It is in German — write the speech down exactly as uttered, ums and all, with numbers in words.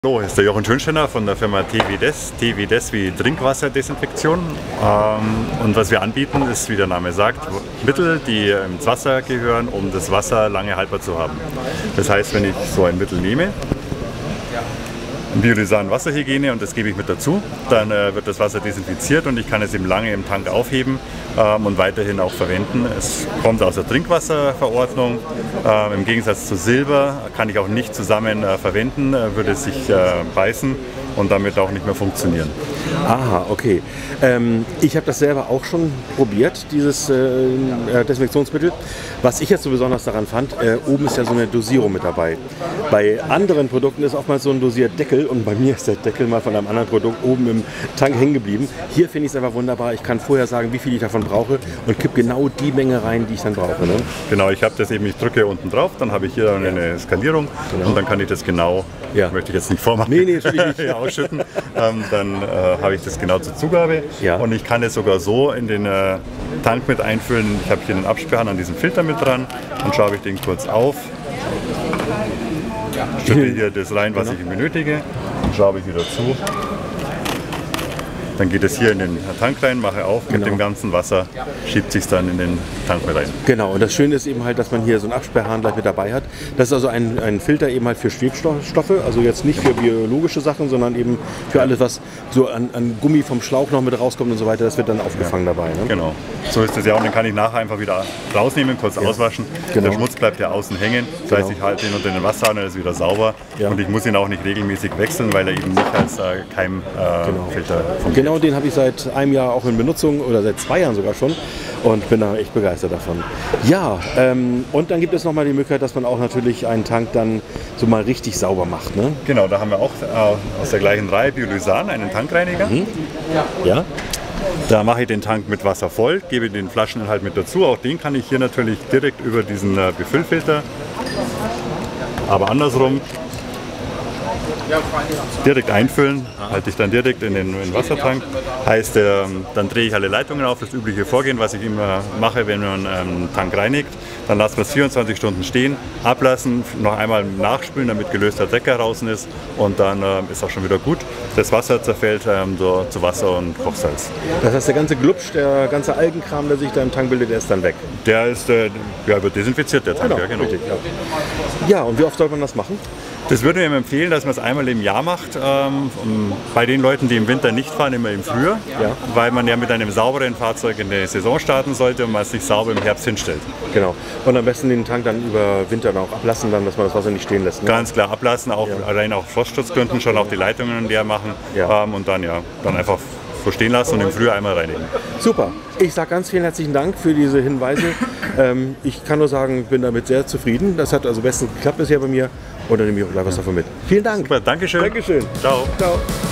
Hallo, hier ist der Jochen Schönsteiner von der Firma TVDES. TVDES wie Trinkwasserdesinfektion. Ähm, und was wir anbieten, ist, wie der Name sagt, Mittel, die ins Wasser gehören, um das Wasser lange haltbar zu haben. Das heißt, wenn ich so ein Mittel nehme, Biolisan Wasserhygiene, und das gebe ich mit dazu, dann äh, wird das Wasser desinfiziert und ich kann es eben lange im Tank aufheben ähm, und weiterhin auch verwenden. Es kommt aus der Trinkwasserverordnung. Ähm, Im Gegensatz zu Silber kann ich auch nicht zusammen äh, verwenden, äh, würde es sich äh, beißen und damit auch nicht mehr funktionieren. Aha, okay. Ähm, ich habe das selber auch schon probiert, dieses äh, Desinfektionsmittel. Was ich jetzt so besonders daran fand, äh, oben ist ja so eine Dosierung mit dabei. Bei anderen Produkten ist oftmals so ein Dosierdeckel und bei mir ist der Deckel mal von einem anderen Produkt oben im Tank hängen geblieben. Hier finde ich es einfach wunderbar. Ich kann vorher sagen, wie viel ich davon brauche und kippe genau die Menge rein, die ich dann brauche. Ne? Genau, ich habe das eben, ich drücke unten drauf, dann habe ich hier eine Skalierung genau. Und dann kann ich das genau, ja. möchte ich jetzt nicht vormachen, nee, nee, natürlich nicht. ausschütten. ähm, dann äh, habe ich das genau zur Zugabe ja. Und ich kann es sogar so in den äh, Tank mit einfüllen. Ich habe hier einen Absperrhahn an diesem Filter mit dran, dann schaue ich den kurz auf, schütte hier das rein, was ich benötige, dann schaue ich wieder zu. Dann geht es hier in den Tank rein, mache auf, genau. Mit dem ganzen Wasser schiebt sich dann in den Tank mit rein. Genau, und das Schöne ist eben halt, dass man hier so einen Absperrhahn gleich mit dabei hat. Das ist also ein, ein Filter eben halt für Schwebstoffe, also jetzt nicht für biologische Sachen, sondern eben für alles, was so an, an Gummi vom Schlauch noch mit rauskommt und so weiter, das wird dann aufgefangen ja. dabei. Ne? Genau, so ist es ja, und den kann ich nachher einfach wieder rausnehmen, kurz ja. auswaschen. Genau. Der Schmutz bleibt ja außen hängen, das genau. heißt, ich halte ihn unter den Wasserhahn, er ist wieder sauber ja. und ich muss ihn auch nicht regelmäßig wechseln, weil er eben nicht als äh, Keimfilter äh, genau. funktioniert. Genau, den habe ich seit einem Jahr auch in Benutzung oder seit zwei Jahren sogar schon und bin da echt begeistert davon. Ja, ähm, und dann gibt es nochmal die Möglichkeit, dass man auch natürlich einen Tank dann so mal richtig sauber macht. Ne? Genau, da haben wir auch äh, aus der gleichen Reihe Biolisan einen Tankreiniger. Mhm. Ja. Da mache ich den Tank mit Wasser voll, gebe den Flascheninhalt mit dazu. Auch den kann ich hier natürlich direkt über diesen äh, Befüllfilter, aber andersrum direkt einfüllen, halte ich dann direkt in den, in den Wassertank. Heißt, äh, dann drehe ich alle Leitungen auf, das übliche Vorgehen, was ich immer mache, wenn man einen Tank reinigt. Dann lassen wir es vierundzwanzig Stunden stehen, ablassen, noch einmal nachspülen, damit gelöster Dreck draußen ist und dann äh, ist auch schon wieder gut. Das Wasser zerfällt ähm, so, zu Wasser und Kochsalz. Das heißt, der ganze Glubsch, der ganze Algenkram, der sich da im Tank bildet, der ist dann weg? Der ist, äh, ja, wird desinfiziert, der Tank. Genau, ja, genau. Richtig, ja. ja, und wie oft sollte man das machen? Das würde ich ihm empfehlen, dass man es einmal im Jahr macht. Ähm, bei den Leuten, die im Winter nicht fahren, immer im Frühjahr, ja. weil man ja mit einem sauberen Fahrzeug in der Saison starten sollte und man es nicht sauber im Herbst hinstellt. Genau. Und am besten den Tank dann über Winter auch ablassen, dann, dass man das Wasser nicht stehen lässt. Ne? Ganz klar ablassen, auch ja. allein auf Frostschutzgründen schon auch die Leitungen leer machen ja. ähm, und dann ja dann einfach so stehen lassen und im Frühjahr einmal reinigen. Super. Ich sage ganz vielen herzlichen Dank für diese Hinweise. ähm, ich kann nur sagen, ich bin damit sehr zufrieden. Das hat also bestens geklappt bisher bei mir und dann nehme ich auch gleich was davon mit. Vielen Dank. Super, Dankeschön. Dankeschön. Ciao. Ciao.